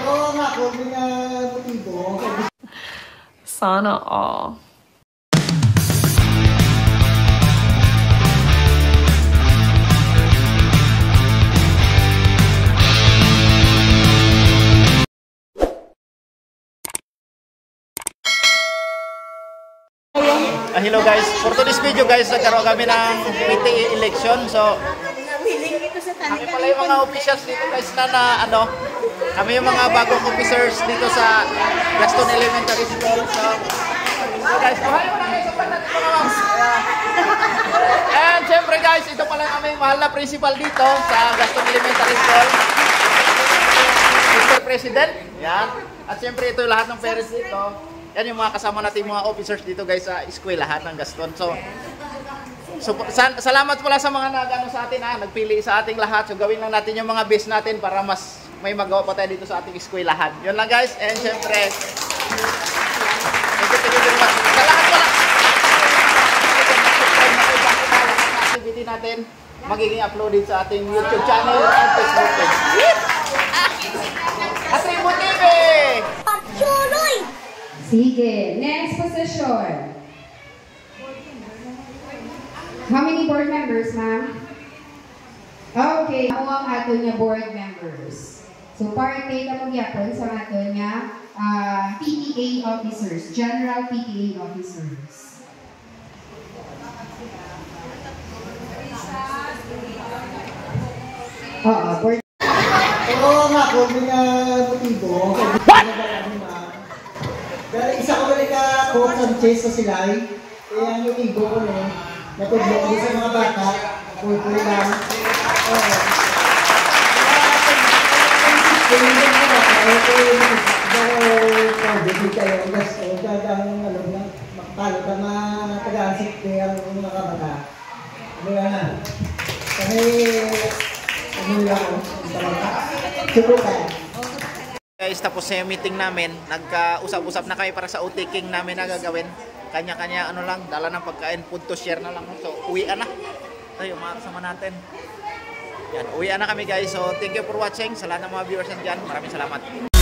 Oo nga, kung may motibo. Sana all. Hello guys, for today's video guys, nagkaroon kami ng PTA election. So, kami pala yung mga officials dito guys na kami yung mga bagong officers dito sa Gaston Elementary School. So guys, mahal mo na kayo sa pagdating mga moms. And syempre guys, ito pala yung aming mahal na principal dito sa Gaston Elementary School, Mr. President. Yan. At syempre ito yung lahat ng parents dito. Yan yung mga kasama natin mga officers dito guys sa eskwelahan ng Gaston. So salamat pala sa mga nagano sa atin nagpili sa ating lahat. So gawin lang natin yung mga best natin para mas may magawa pa tayo dito sa ating eskwelahan. Yun lang guys. And syempre, thank you very much. Sa lahat pala, activity natin magiging uploaded sa ating YouTube channel at Facebook page. Atribo TV! Sige, next position. How many board members, ma'am? Okay, ako ang ato niya board members. So, partake ako gyapon sa ato niya PTA officers, general PTA officers. Board. Oo nga, kung may motibo. Pero isa ko rin ka-coach ang chase sa silay. Kaya ang motibo ko rin. Natudlo ko sa mga bata. Pulpuli lang. Oo. Kaya hindi ko na. Kaya ko yung pagdating kayo. Gusto ko gagang makapalo ka matag-asik kaya ang mga bata. Ano na. Kasi ano lang ako. Subukan. Guys, tapos sa meeting namin, nagkausap-usap na kami para sa outtaking namin na gagawin. Kanya-kanya dala ng pagkain, food to share na lang. So, uwian na. Ito yung mga kasama natin. Yan, uwian na kami guys. So, thank you for watching. Sa lahat ng mga viewers nandiyan, maraming salamat.